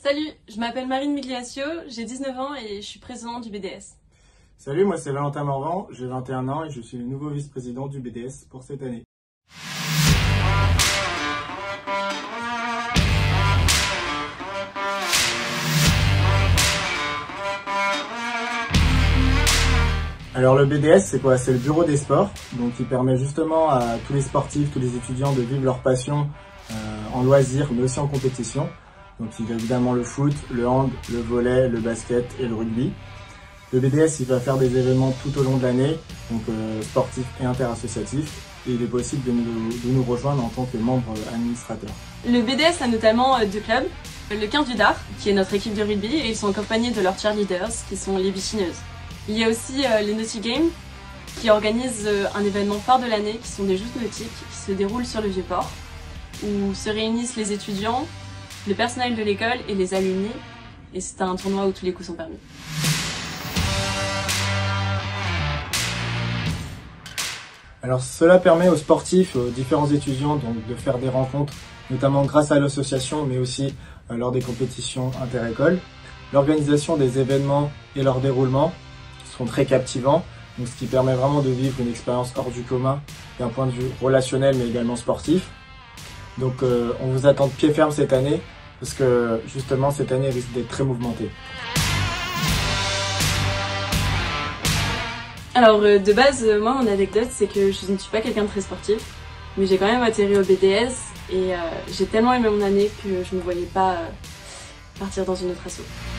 Salut, je m'appelle Marine Migliaccio, j'ai 19 ans et je suis présidente du BDS. Salut, moi c'est Valentin Morvan, j'ai 21 ans et je suis le nouveau vice-président du BDS pour cette année. Alors le BDS c'est quoi? C'est le bureau des sports, donc il permet justement à tous les sportifs, tous les étudiants de vivre leur passion en loisir mais aussi en compétition. Donc il y a évidemment le foot, le hand, le volley, le basket et le rugby. Le BDS il va faire des événements tout au long de l'année, donc sportifs et interassociatifs, et il est possible de nous rejoindre en tant que membre administrateur. Le BDS a notamment deux clubs, le 15 du Dard, qui est notre équipe de rugby, et ils sont accompagnés de leurs cheerleaders, qui sont les bichineuses. Il y a aussi les Naughty Games, qui organisent un événement phare de l'année, qui sont des jeux nautiques, qui se déroulent sur le Vieux-Port, où se réunissent les étudiants, le personnel de l'école et les alumni, et c'est un tournoi où tous les coups sont permis. Alors cela permet aux sportifs, aux différents étudiants donc, de faire des rencontres, notamment grâce à l'association, mais aussi lors des compétitions inter-écoles. L'organisation des événements et leur déroulement sont très captivants, donc ce qui permet vraiment de vivre une expérience hors du commun d'un point de vue relationnel mais également sportif. Donc on vous attend de pied ferme cette année, parce que justement cette année risque d'être très mouvementée. Alors de base, moi mon anecdote c'est que je ne suis pas quelqu'un de très sportif, mais j'ai quand même atterri au BDS et j'ai tellement aimé mon année que je ne me voyais pas partir dans une autre asso.